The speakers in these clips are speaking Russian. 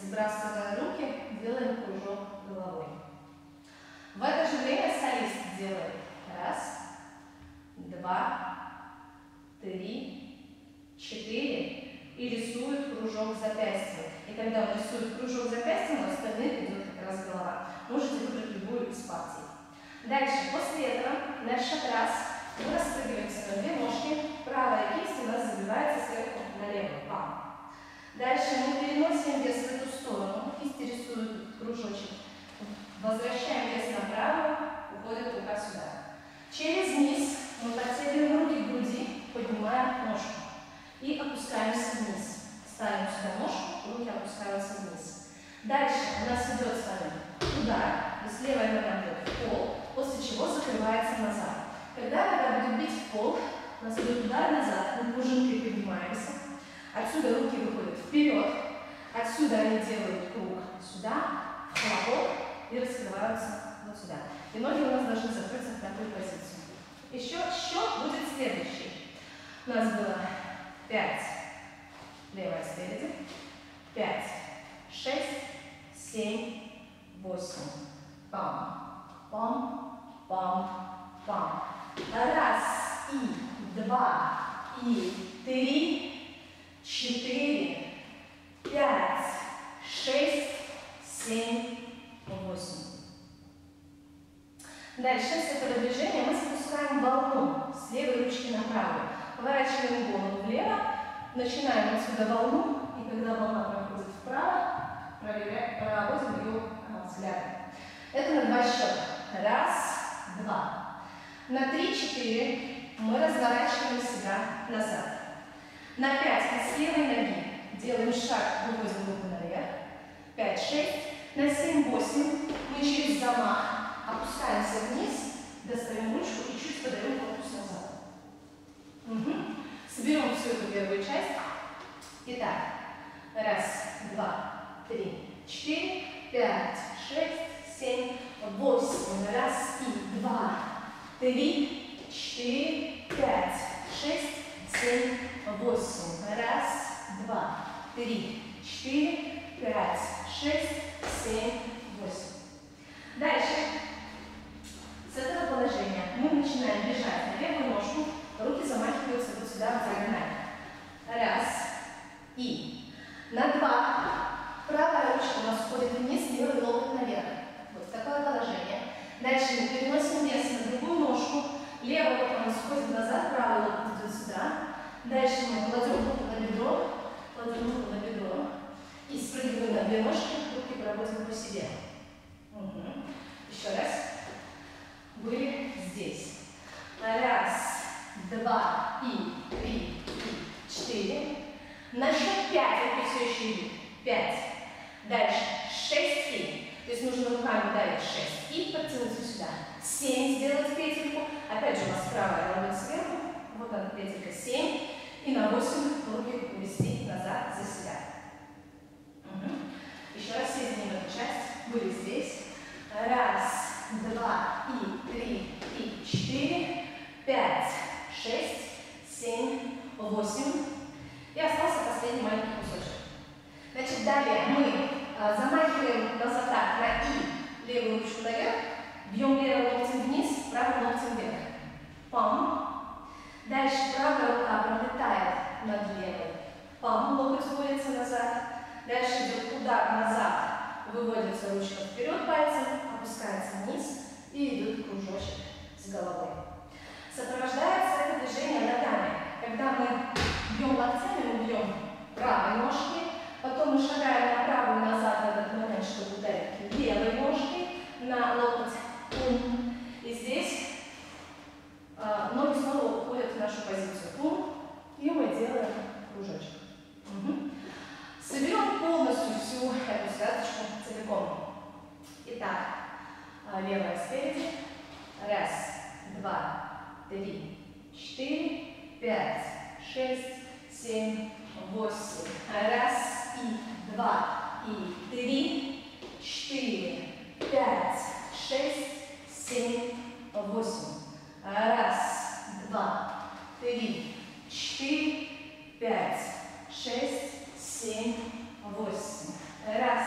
Сбрасывая руки, делаем кружок головой. В это же время солист делает 1, 2, 3, 4 и рисует кружок запястьем. И когда он рисует кружок запястьем, у остальных идет как раз голова. Можете выбрать любую из партий. Дальше, после этого на шаг раз мы распрыгиваемся на 2 ножки. Правая кисть у нас забивается сверху на левую. Дальше мы переносим вес в эту сторону. Кисти рисуют кружочек. Возвращаем вес на правую, уходит рука сюда. Через низ мы подтягиваем руки к груди, поднимаем ножку и опускаемся вниз. Ставим сюда ножку, руки опускаются вниз. Дальше у нас идет с вами удар, то есть левая нога бьет в пол, после чего закрывается назад. Когда нога будет бить в пол, у нас идет удар назад, мы пружинкой поднимаемся. Отсюда руки выходят вперед, отсюда они делают круг сюда, в хлопок и раскрываются вот сюда. И ноги у нас должны закрыться в такую позицию. Еще счет будет следующий. У нас было 5, левая спереди, 5, 6, 7, 8. Пам, пам, пам, пам. 1, 2, 3, 4, 5, 6, 7, 8. Дальше с этого движения мы спускаем волну с левой ручки на правую. Поворачиваем голову влево, начинаем отсюда волну, и когда волна проходит вправо, проводим ее взглядом. Это на 2 счета. 1, 2. На 3, 4 мы разворачиваем себя назад. На 5 с левой ноги делаем шаг, выводим руку наверх. 5, 6. На 7, 8 мы через замах опускаемся вниз, достаем ручку и чуть подаем корпус назад. Соберем всю эту первую часть. Итак, 1, 2, 3, 4, 5, 6, 7, 8. 1, 2, 3, 4, 5, 6, 7, 8. 1, 2, 3, 4, 5, 6, 7, 8. Dальше. С этого положения мы начинаем бежать на левую ножку. Руки замахиваются вот сюда в диагональ. 1. И на 2. Правая ручка у нас уходит вниз, левый локоть наверх. Вот такое положение. Дальше мы переносим вес на другую ножку. Левый локоть у нас уходит назад, правый локоть идет сюда. Дальше мы кладем руку на бедро, и спрыгиваем на 2 ножки, руки проводим по себе. Еще раз. Были здесь. 1, 2, 3, 4. На счет 5 руки все еще идут. 5. Дальше 6 и. То есть нужно руками ударить 6 и подтянуться сюда. 7 сделать петельку. Опять же у вас правая ладонь сверху. Вот она петелька 7. И на 8 руки увести назад за себя. Еще раз соединим эту часть. Были здесь. 1, 2, 3, 4, 5, 6, 7, 8. И остался последний маленький кусочек. Значит, далее мы замахиваем назад на и левую ручку наверх, бьем левым локтем вниз, правым локтем вверх. Пам. Дальше правая рука пролетает над левой. Пам, локоть уводится назад. Дальше идет удар назад. Выводится ручка вперед пальцем, опускается вниз и идет кружочек с головой. Сопровождается это движение ногами. Когда мы бьем локтями, мы бьем правой ножки, потом мы шагаем направо и назад в этот момент, чтобы ударить левой ножкой на локоть. И здесь ноги снова уходят в нашу позицию. И мы делаем кружочек. Соберем полностью всю эту связочку целиком. Итак, левая спереди. 1, 2, 3, 4, 5, 6, 7, 8. 1, 2, 3, 4, 5, 6, 7, 8. 1, 2, 3, 4, 5, 6, 7, 8. 1,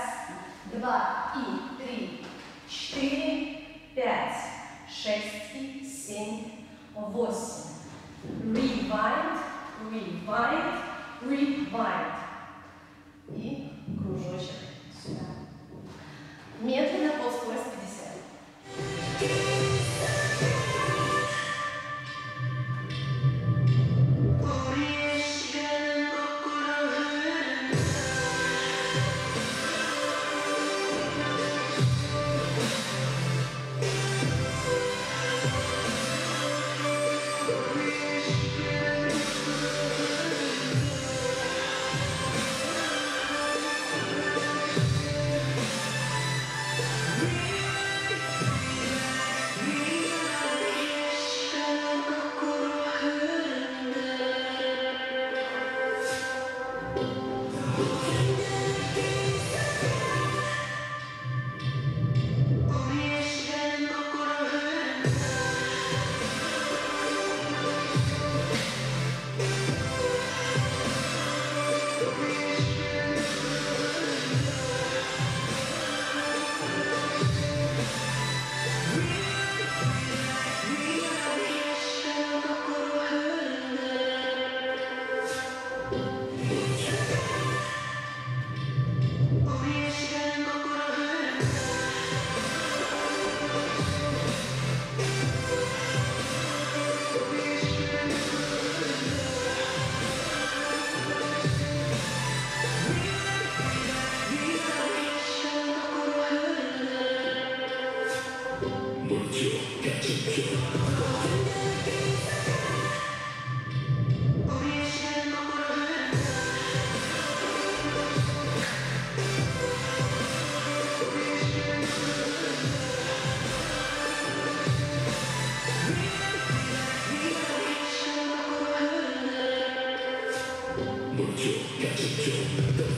2 и 3, 4, 5, 6 и 7, 8. Rewind, rewind, rewind. И кружочек сюда. Медленно под скорость 50. Got you,